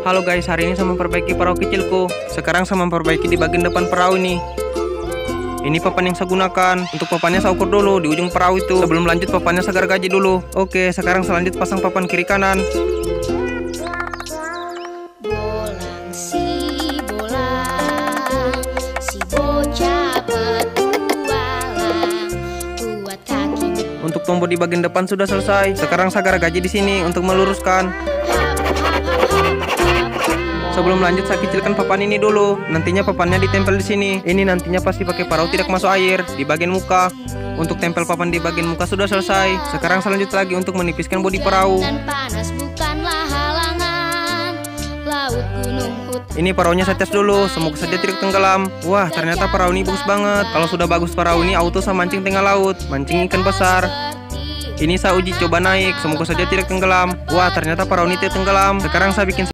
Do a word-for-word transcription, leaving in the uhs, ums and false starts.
Halo guys, hari ini saya memperbaiki perahu kecilku. Sekarang saya memperbaiki di bagian depan perahu ini. Ini papan yang saya gunakan. Untuk papannya saya ukur dulu di ujung perahu itu. Sebelum lanjut papannya saya gargaji dulu. Oke, sekarang saya lanjut pasang papan kiri kanan. Bolang si bolang, si bocah petualang, kuat kakinya. Untuk tombol di bagian depan sudah selesai. Sekarang saya gargaji di sini untuk meluruskan. Sebelum lanjut saya kecilkan papan ini dulu. Nantinya papannya ditempel di sini. Ini nantinya pasti pakai perahu tidak masuk air di bagian muka. Untuk tempel papan di bagian muka sudah selesai. Sekarang saya lanjut lagi untuk menipiskan bodi perahu. Dan panas bukanlah halangan. Laut, gunung, hutan. Ini perahunya saya tes dulu, semoga saja tidak tenggelam. Wah, ternyata perahu ini bagus banget. Kalau sudah bagus perahu ini, auto saya mancing tengah laut, mancing ikan besar. Ini saya uji coba naik, semoga saja tidak tenggelam. Wah, ternyata perahu ini tidak tenggelam. Sekarang saya bikin